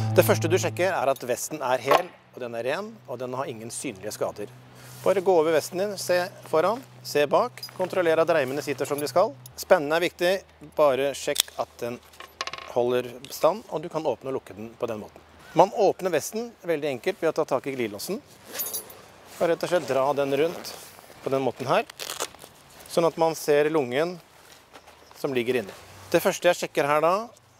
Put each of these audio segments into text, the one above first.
Det første du sjekker er at vesten er hel, og den er ren, og den har ingen synlige skader. Bare gå over vesten din, se foran, se bak, kontroller at reimene sitter som de skal. Spennende er viktig, bare sjekk at den holder stand, og du kan åpne og lukke den på den måten. Man åpner vesten veldig enkelt ved å ta tak i glidelåsen, og rett og slett dra den rundt på den måten her, sånn at man ser lungen som ligger inne. Det første jeg sjekker her da,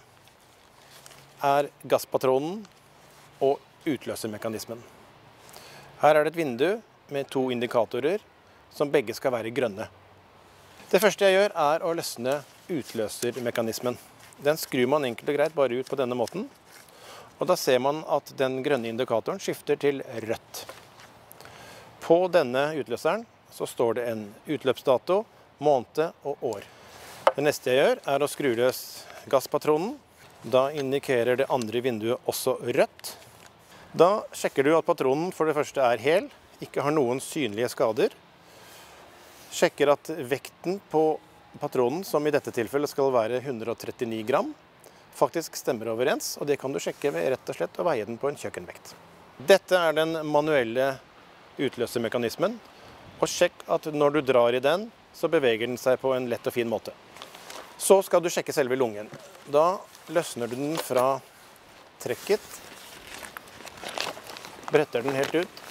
er gasspatronen og utløsermekanismen. Her er det et vindu med 2 indikatorer som begge skal være grønne. Det første jeg gjør er å løsne utløsermekanismen. Den skrur man enkelt og greit bare ut på denne måten, og da ser man at den grønne indikatoren skifter til rødt. På denne utløseren så står det en utløpsdato, måned og år. Det neste jeg gjør er å skru løs gasspatronen. Da indikerer det andre vinduet også rødt. Da sjekker du at patronen for det første er hel, ikke har noen synlige skader. Sjekker at vekten på patronen, som i dette tilfellet skal være 139 gram, faktisk stemmer overens, og det kan du sjekke ved rett og slett å veie den på en kjøkkenvekt. Dette er den manuelle utløsermekanismen, og sjekk at når du drar i den, så beveger den seg på en lett og fin måte. Så skal du sjekke selve lungen. Da løsner du den fra trekket, bretter den helt ut,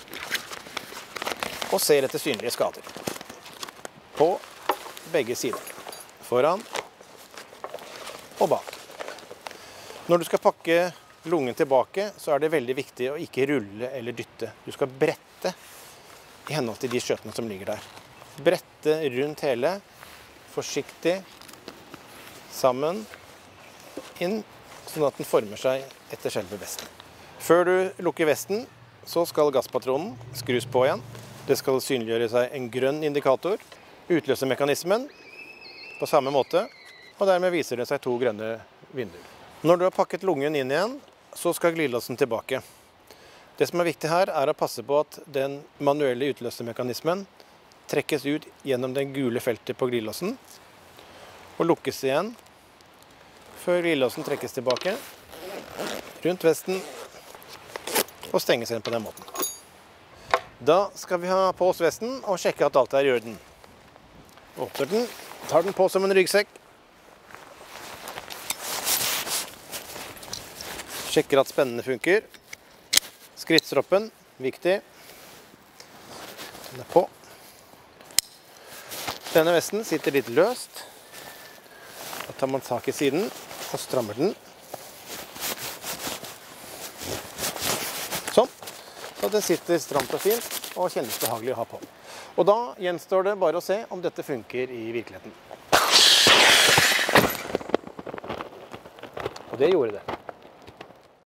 og ser etter synlige skader. På begge sider. Foran og bak. Når du skal pakke lungen tilbake, så er det veldig viktig å ikke rulle eller dytte. Du skal brette i henhold til de skjøtene som ligger der. Brette rundt hele, forsiktig, sammen, inn, sånn at den former seg etter selve vesten. Før du lukker vesten, så skal gasspatronen skrus på igjen. Det skal synliggjøre seg en grønn indikator. Utløsermekanismen på samme måte, og dermed viser det seg 2 grønne vinduer. Når du har pakket lungen inn igjen, så skal glidelåsen tilbake. Det som er viktig her er å passe på at den manuelle utløsermekanismen trekkes ut gjennom den gule feltet på glidelåsen, og lukkes igjen før glidelåsen trekkes tilbake rundt vesten og stenges igjen på den måten. Da skal vi ha på oss vesten og sjekke at alt er i orden. Åpner den, tar den på som en ryggsekk. Sjekker at spennene funker. Skrittstroppen, viktig. Den er på. Denne vesten sitter litt løst. Da tar man tak i siden og strammer den. Sånn. Så det sitter stramt og fint og kjennes behagelig å ha på. Og da gjenstår det bare å se om dette funker i virkeligheten. Og det gjorde det.